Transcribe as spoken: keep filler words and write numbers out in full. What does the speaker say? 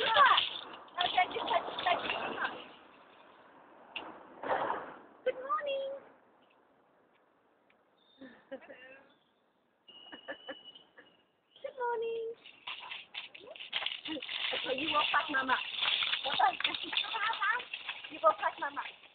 Okay, just touch, touch your mama. Good morning. Good morning. Okay, you walk past mama. You walk past mama.